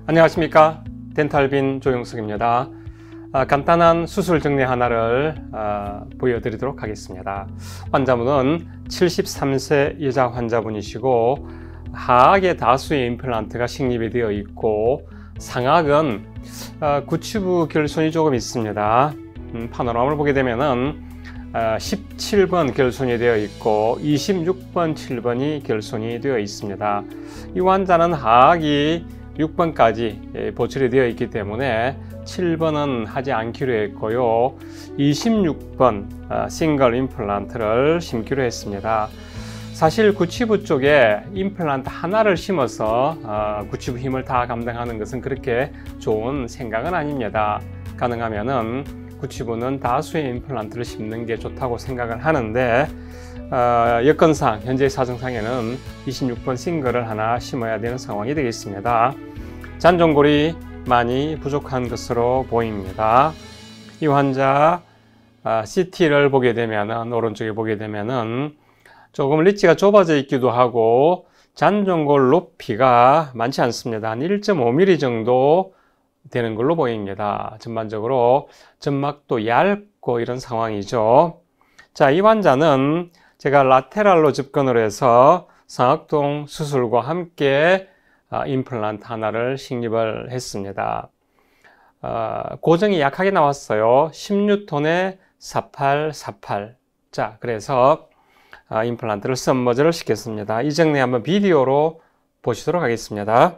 안녕하십니까, 덴탈빈 조용석입니다. 간단한 수술 정리 하나를 보여드리도록 하겠습니다. 환자분은 73세 여자 환자분이시고 하악에 다수의 임플란트가 식립이 되어 있고 상악은 구치부 결손이 조금 있습니다. 파노라마를 보게 되면은 17번 결손이 되어 있고 26번, 7번이 결손이 되어 있습니다. 이 환자는 하악이 6번까지 보철이 되어 있기 때문에 7번은 하지 않기로 했고요. 26번 싱글 임플란트를 심기로 했습니다. 사실 구치부 쪽에 임플란트 하나를 심어서 구치부 힘을 다 감당하는 것은 그렇게 좋은 생각은 아닙니다. 가능하면은 구치부는 다수의 임플란트를 심는 게 좋다고 생각을 하는데 여건상 현재 사정상에는 26번 싱글을 하나 심어야 되는 상황이 되겠습니다. 잔존골이 많이 부족한 것으로 보입니다. 이 환자 CT를 보게 되면은 오른쪽에 보게 되면은 조금 리치가 좁아져 있기도 하고 잔존골 높이가 많지 않습니다. 한 1.5mm 정도 되는 걸로 보입니다. 전반적으로 점막도 얇고 이런 상황이죠. 자, 이 환자는 제가 라테랄로 접근을 해서 상악동 수술과 함께 임플란트 하나를 식립을 했습니다. 고정이 약하게 나왔어요. 10뉴턴에 4848. 자, 그래서 임플란트를 썸머즈를 시켰습니다. 이 정리 한번 비디오로 보시도록 하겠습니다.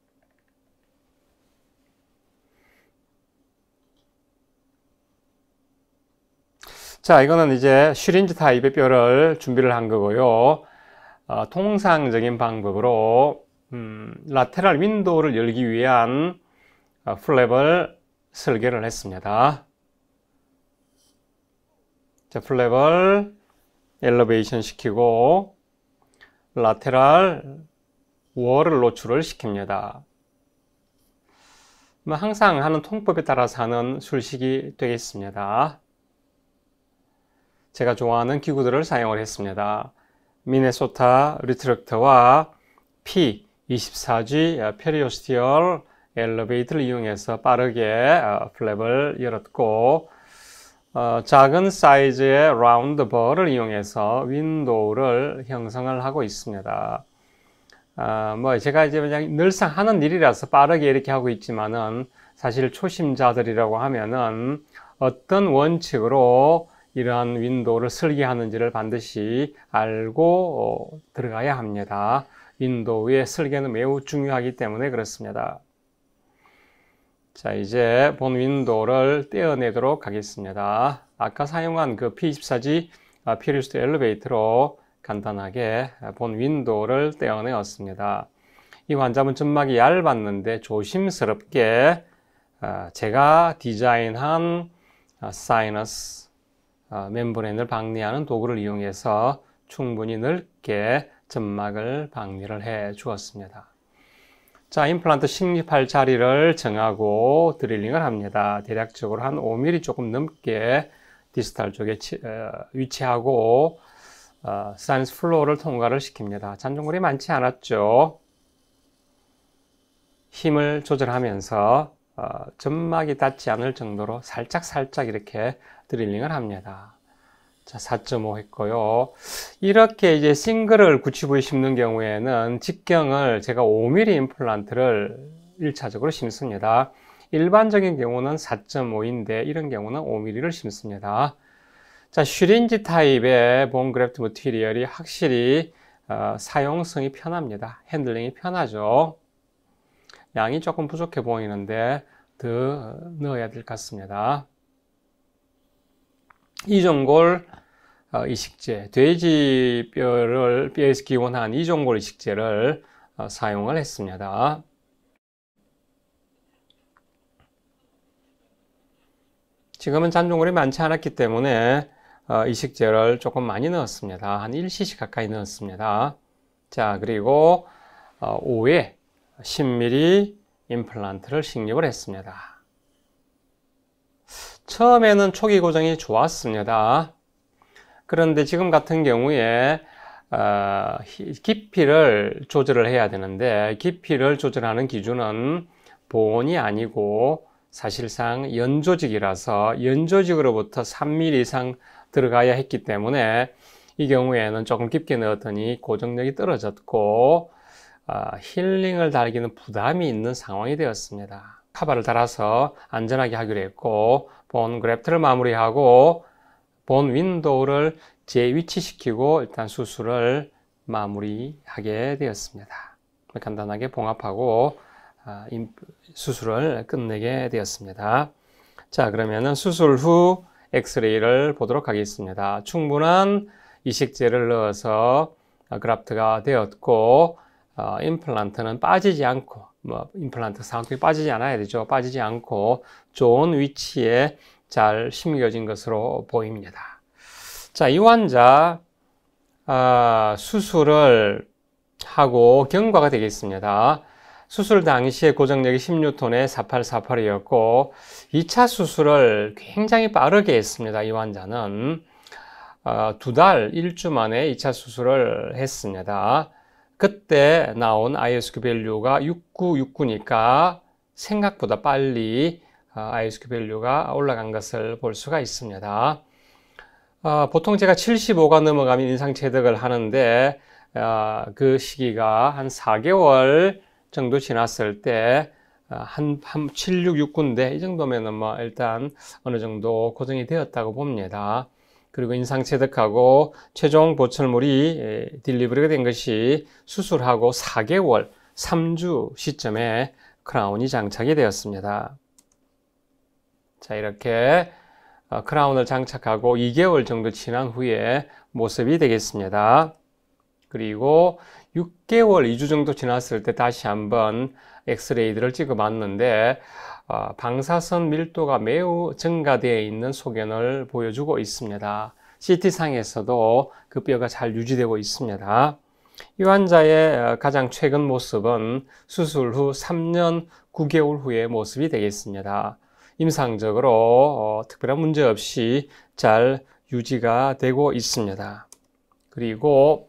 자, 이거는 이제 슈린지 타입의 뼈를 준비를 한 거고요. 통상적인 방법으로 라테랄 윈도우를 열기 위한 플랩을 설계를 했습니다. 자, 플랩을 엘리베이션 시키고 라테랄 월을 노출을 시킵니다. 항상 하는 통법에 따라서 하는 술식이 되겠습니다. 제가 좋아하는 기구들을 사용을 했습니다. 미네소타 리트럭터와 P24G 페리오스티얼 엘리베이터를 이용해서 빠르게 플랩을 열었고 작은 사이즈의 라운드 벌을 이용해서 윈도우를 형성을 하고 있습니다. 제가 이제 그냥 늘상 하는 일이라서 빠르게 이렇게 하고 있지만은 사실 초심자들이라고 하면은 어떤 원칙으로 이러한 윈도우를 설계하는지를 반드시 알고 들어가야 합니다. 윈도우의 설계는 매우 중요하기 때문에 그렇습니다. 자, 이제 본 윈도우를 떼어내도록 하겠습니다. 아까 사용한 그 P24G 페리오스티얼 엘리베이터로 간단하게 본 윈도우를 떼어내었습니다. 이 환자분 점막이 얇았는데 조심스럽게 제가 디자인한 사이너스 멤브레인을 박리하는 도구를 이용해서 충분히 넓게 점막을 박리를 해 주었습니다. 자, 임플란트 식립할 자리를 정하고 드릴링을 합니다. 대략적으로 한 5mm 조금 넘게 디스탈 쪽에 위치하고 사이너스 플로어를 통과를 시킵니다. 잔존골이 많지 않았죠. 힘을 조절하면서 점막이 닿지 않을 정도로 살짝 이렇게 드릴링을 합니다. 자, 4.5 했고요. 이렇게 이제 싱글을 구치부에 심는 경우에는 직경을 제가 5mm 임플란트를 1차적으로 심습니다. 일반적인 경우는 4.5인데 이런 경우는 5mm를 심습니다. 자, 슈린지 타입의 본 그래프트 머티리얼이 확실히 사용성이 편합니다. 핸들링이 편하죠. 양이 조금 부족해 보이는데 더 넣어야 될 것 같습니다. 이종골 이식제, 돼지 뼈에서 기원한 이종골 이식제를 사용을 했습니다. 지금은 잔존골이 많지 않았기 때문에 이식제를 조금 많이 넣었습니다. 한 1cc 가까이 넣었습니다. 자, 그리고 5회 10mm 임플란트를 식립을 했습니다. 처음에는 초기 고정이 좋았습니다. 그런데 지금 같은 경우에 깊이를 조절을 해야 되는데 깊이를 조절하는 기준은 본이 아니고 사실상 연조직이라서 연조직으로부터 3mm 이상 들어가야 했기 때문에 이 경우에는 조금 깊게 넣었더니 고정력이 떨어졌고 힐링을 달기는 부담이 있는 상황이 되었습니다. 카바를 달아서 안전하게 하기로 했고 본 그래프트를 마무리하고 본 윈도우를 재위치시키고 일단 수술을 마무리하게 되었습니다. 간단하게 봉합하고 수술을 끝내게 되었습니다. 자, 그러면은 수술 후 엑스레이를 보도록 하겠습니다. 충분한 이식제를 넣어서 그래프트가 되었고 임플란트는 빠지지 않고 임플란트 상통이 빠지지 않아야 되죠. 빠지지 않고 좋은 위치에 잘 심겨진 것으로 보입니다. 자, 이 환자 수술을 하고 경과가 되겠습니다. 수술 당시에 고정력이 16톤에 4848이었고 2차 수술을 굉장히 빠르게 했습니다. 이 환자는 2달 1주 만에 2차 수술을 했습니다. 그때 나온 ISQ 밸류가 6969니까 생각보다 빨리 ISQ 밸류가 올라간 것을 볼 수가 있습니다. 보통 제가 75가 넘어가면 인상체득을 하는데 그 시기가 한 4개월 정도 지났을 때 한 7669인데 이 정도면은 뭐 일단 어느 정도 고정이 되었다고 봅니다. 그리고 인상체득하고 최종 보철물이 딜리버리가 된 것이 수술하고 4개월 3주 시점에 크라운이 장착이 되었습니다. 자, 이렇게 크라운을 장착하고 2개월 정도 지난 후에 모습이 되겠습니다. 그리고 6개월, 2주 정도 지났을 때 다시 한번 엑스레이들을 찍어봤는데 방사선 밀도가 매우 증가되어 있는 소견을 보여주고 있습니다. CT상에서도 그 뼈가 잘 유지되고 있습니다. 이 환자의 가장 최근 모습은 수술 후 3년 9개월 후의 모습이 되겠습니다. 임상적으로 특별한 문제 없이 잘 유지가 되고 있습니다. 그리고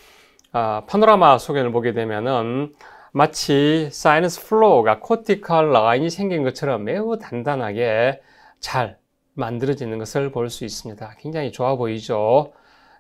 파노라마 소견을 보게 되면은 마치 사이너스 플로우가 코티컬 라인이 생긴 것처럼 매우 단단하게 잘 만들어지는 것을 볼 수 있습니다. 굉장히 좋아 보이죠?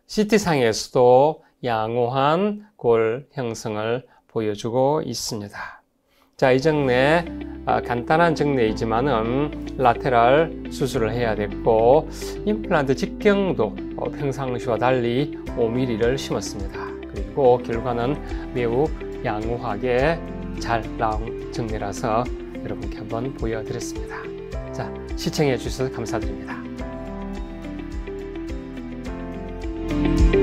CT상에서도 양호한 골 형성을 보여주고 있습니다. 자, 이 정례 간단한 정례이지만은 라테랄 수술을 해야 됐고 임플란트 직경도 평상시와 달리 5mm를 심었습니다. 그리고 결과는 매우 양호하게 잘 나온 정례라서 여러분께 한번 보여드렸습니다. 자, 시청해 주셔서 감사드립니다.